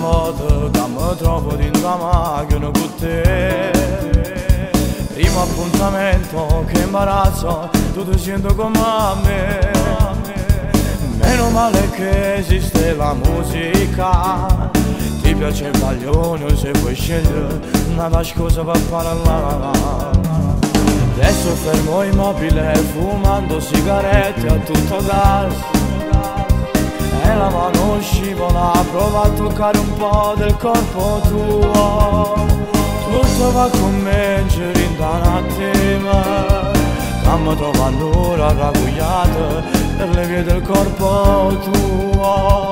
volta che mi trovo dentro la macchina con te. Primo appuntamento, che imbarazzo, tu ti senti come a me. Meno male che esiste la musica. Ti piace il baglione se vuoi scegliere una scusa per parlare. Adesso fermo immobile fumando sigarette a tutto gas. E la mano scivola, prova a toccare un po' del corpo tuo. Tutto va con me, giri in un attimo. Cammo trova l'ora raggugliata per le vie del corpo tuo.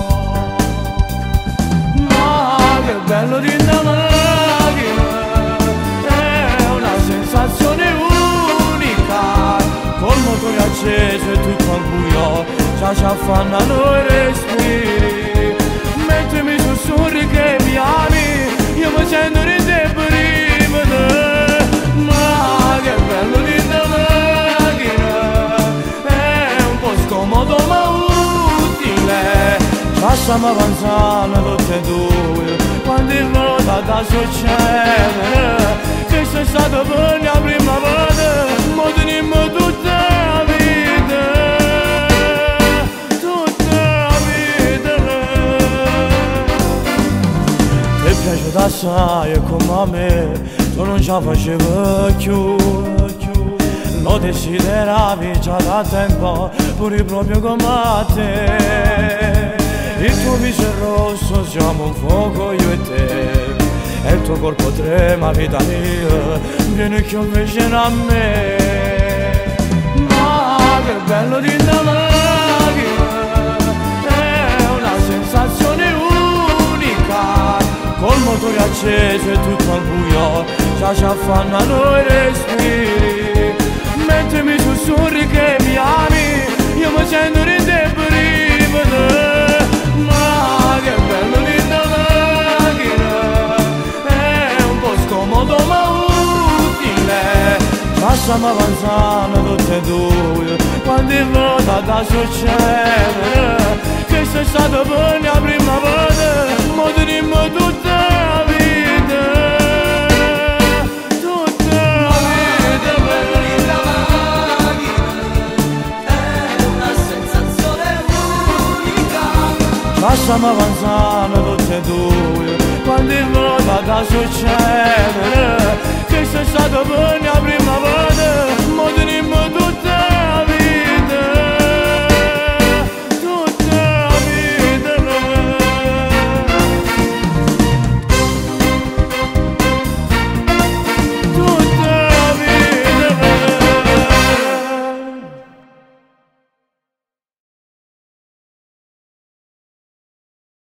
Ma che bello di una macchina, è una sensazione unica. Col motore acceso e tutto al buio, ci affannano i respiri. Mentre mi sussurri che mi ami, io mi sento in te prima te. Ma che bello di una macchina, è un po' scomodo ma utile. Lasciamo avanzare tutte e due, quando il volta da succedere, che sei stato per la prima volta, mo tenimmo tutta la vita, tutta la vita. Ti piace assai e come a me, tu non ce la facevi più. Lo desideravi già da tempo, pure proprio come a te. Il tuo viso è rosso, siamo un fuoco io e te. E il tuo corpo trema, vita mia, vieni più vicino a me. Ma che bello di una macchina, è una sensazione unica. Col motore acceso e tutto al buio, ci affannano i respiri. Mentre mi sussurri che mi ami, io mi sento in te prima te. Ma che bello di una macchina, è un po' scomodo ma utile. Lasciamo avanzare tutte e due, quando il volta da succedere, che sei stato per la prima volta, mo tenimmo tutta la vita, tutta la vita. Bello di una macchina, è una sensazione unica. Lasciamo avanzare tutte e due, quando il volta da succedere, che sei stato per la prima volta.